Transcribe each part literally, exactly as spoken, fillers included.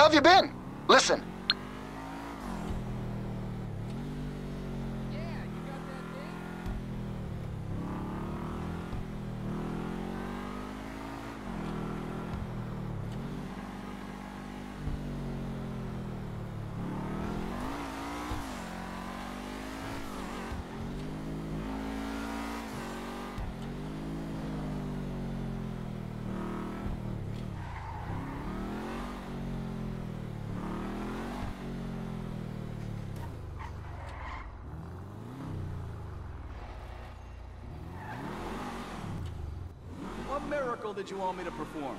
How have you been? Listen. What miracle did you want me to perform?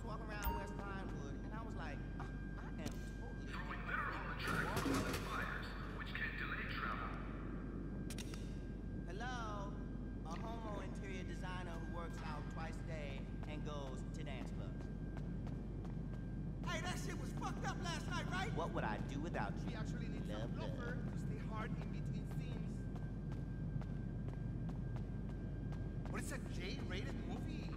walking around West Pinewood, and I was like, oh, I am totally throwing litter on the track causing fires, which can delay travel. Hello? A homo interior designer who works out twice a day and goes to dance clubs. Hey, that shit was fucked up last night, right? What would I do without you? We actually need Love, some bluffer love. to stay hard in between scenes. What is a J-rated movie?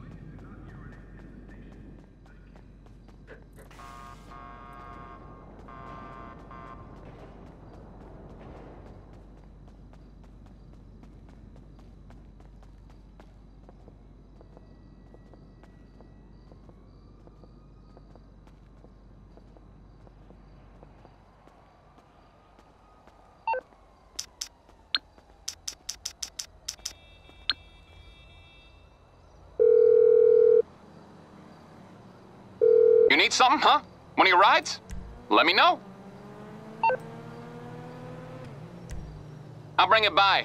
You need something, huh? One of your rides? Let me know. I'll bring it by.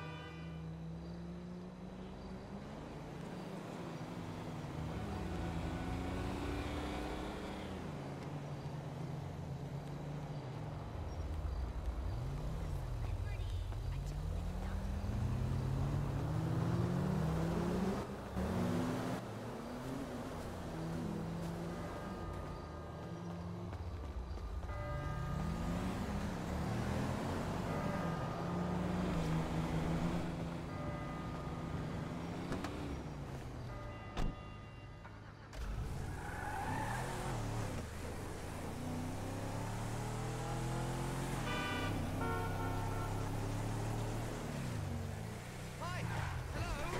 Hi! Hello!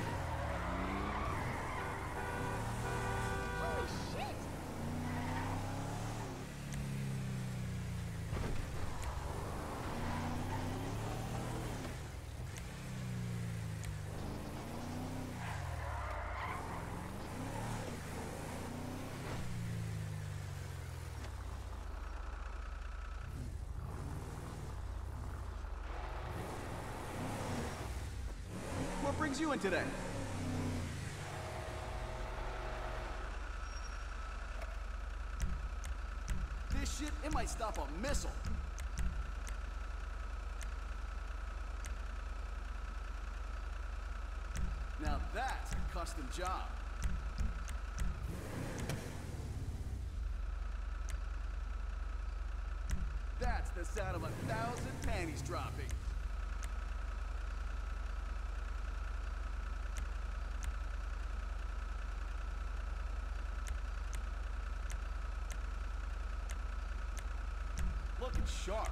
Holy shit! What brings you in today? This shit, it might stop a missile. Now that's a custom job. That's the sound of a thousand panties dropping. Looking sharp.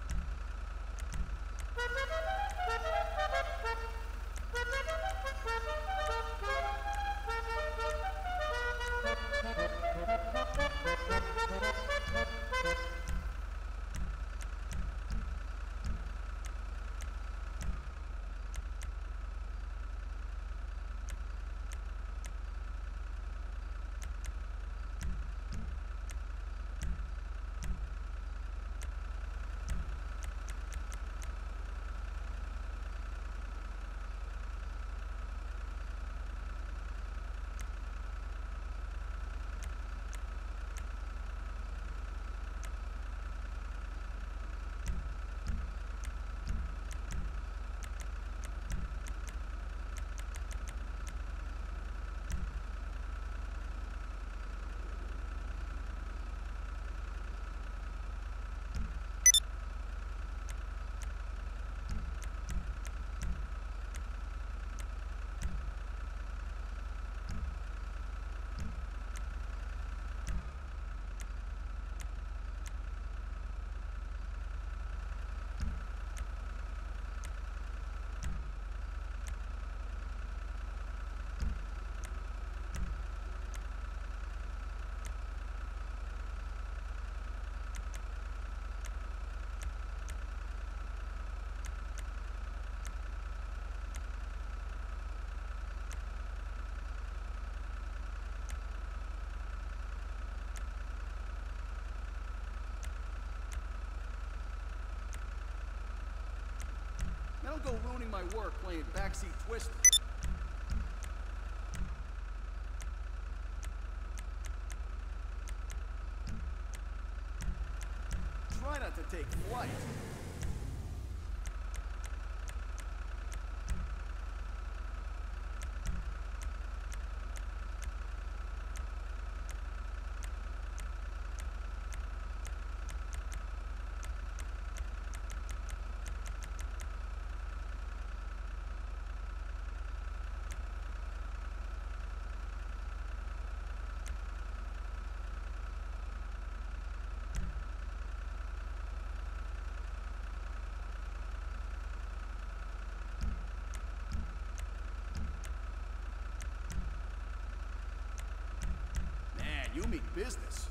Now don't go ruining my work playing backseat twister. take flight. Man, you mean business.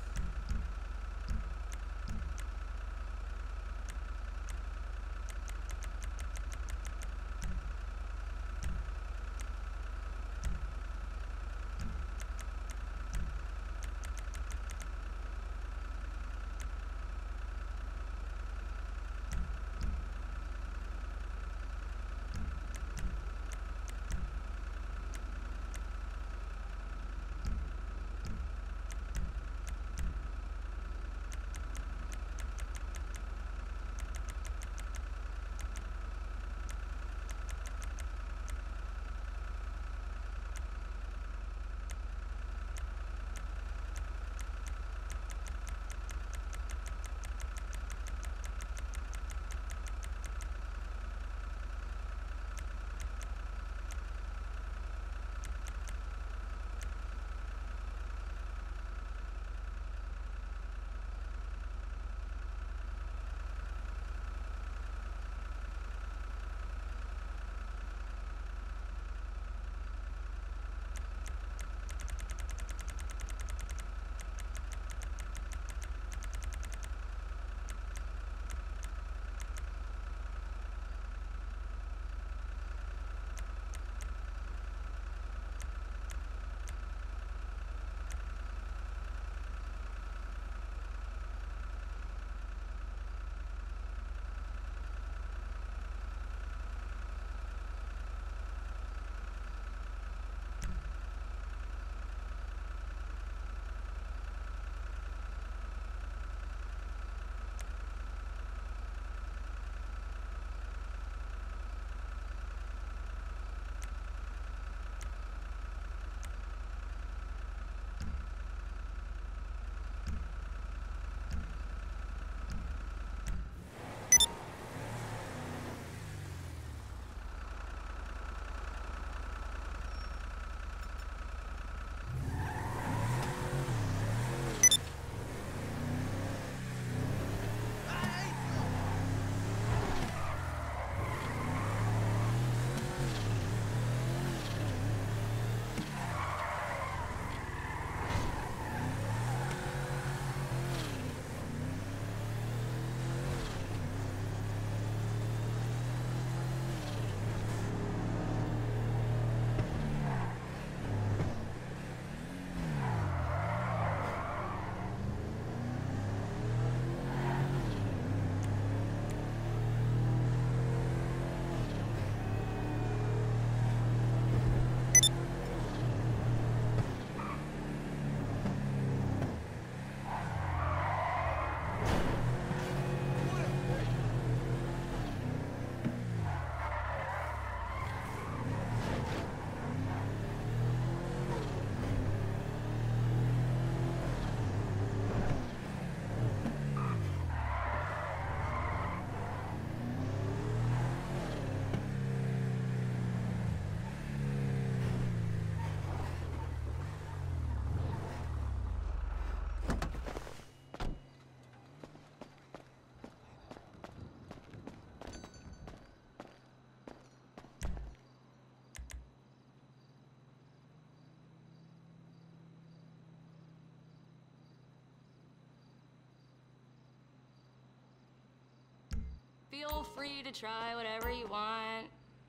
Feel free to try whatever you want.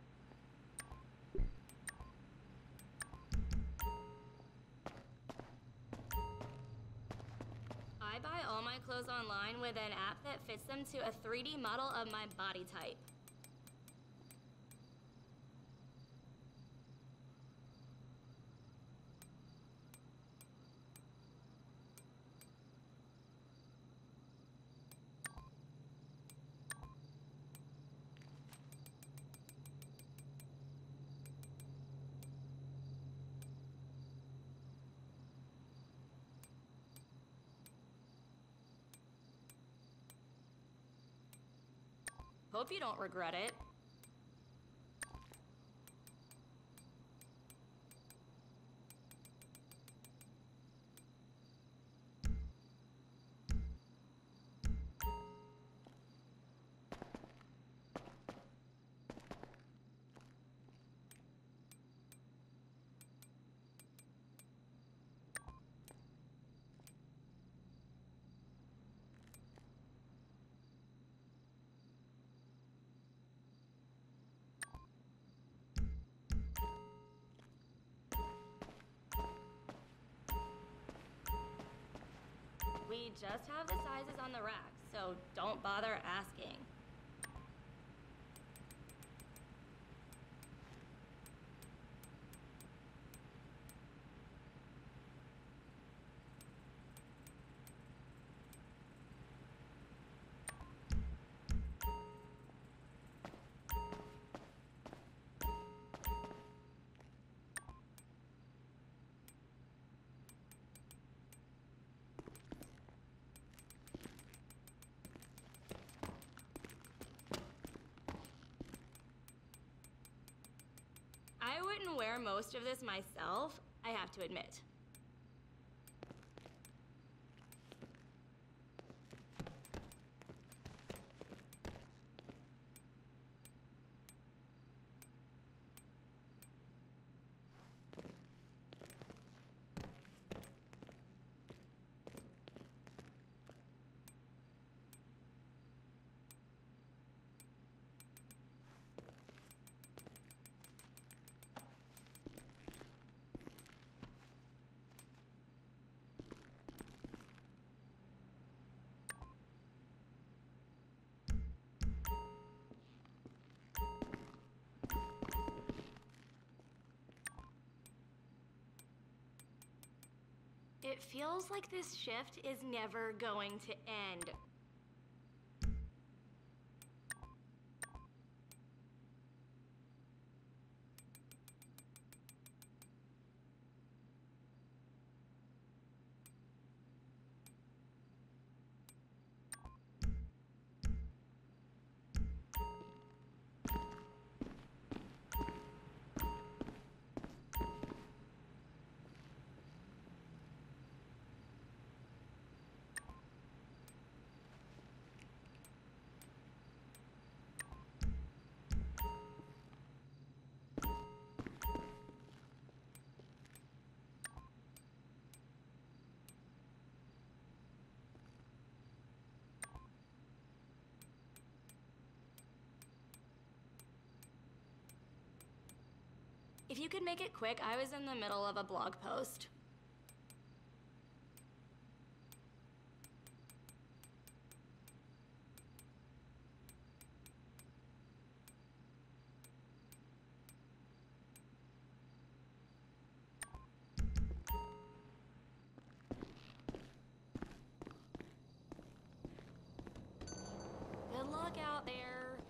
I buy all my clothes online with an app that fits them to a three D model of my body type. Hope you don't regret it. We just have the sizes on the rack, so don't bother asking. I wouldn't wear most of this myself, I have to admit. It feels like this shift is never going to end. If you could make it quick, I was in the middle of a blog post. Good luck out there.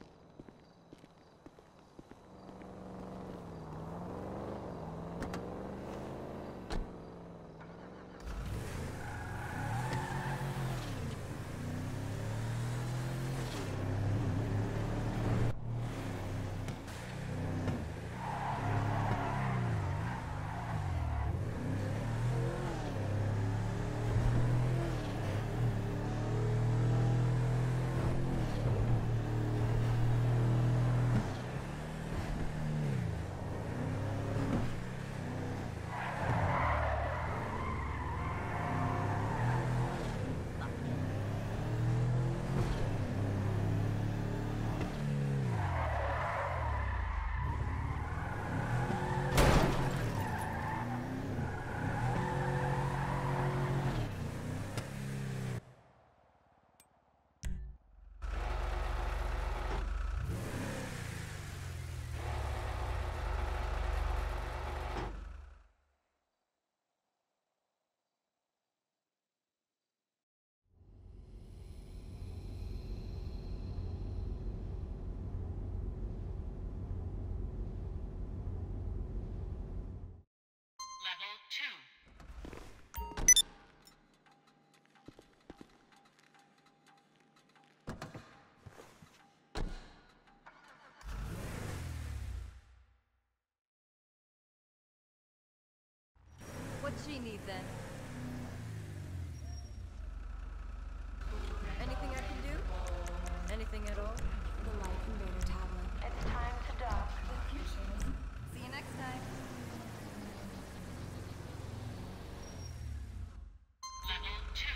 Level two. What's she need then? Anything I can do? Anything at all? The light converter tablet. It's time to dock. See you next time. Level two.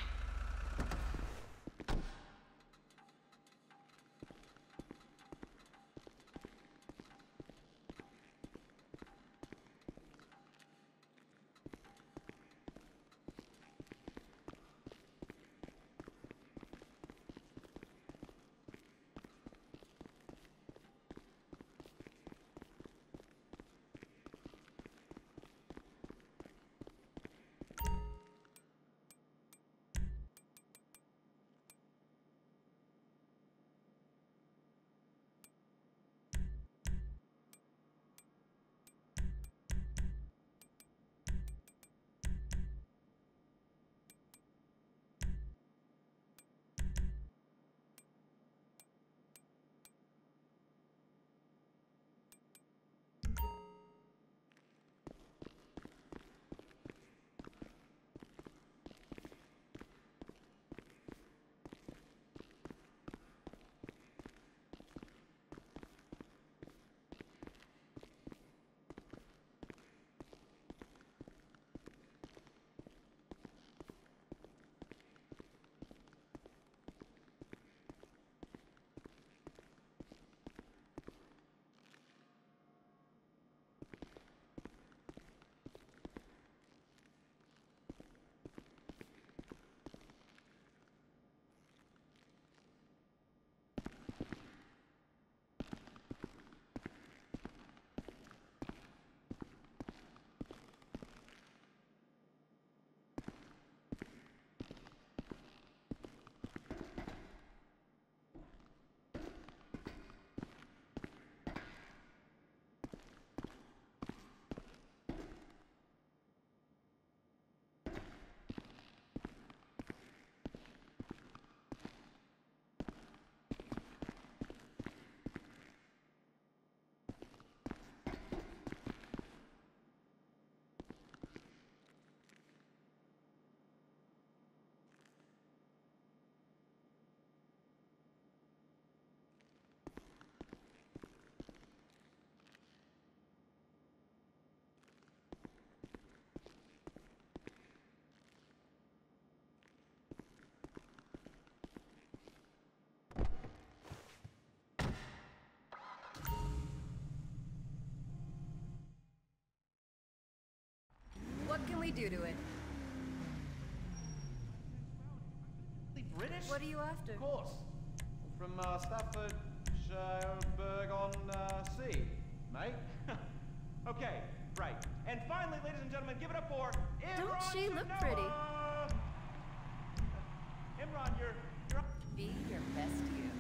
What can we do to it? British? What are you after? Of course. From uh, Staffordshire on uh, Sea, mate. Okay, right. And finally, ladies and gentlemen, give it up for Imran. Don't she look Shinoa. pretty? Imran, you're you're. Be your best you.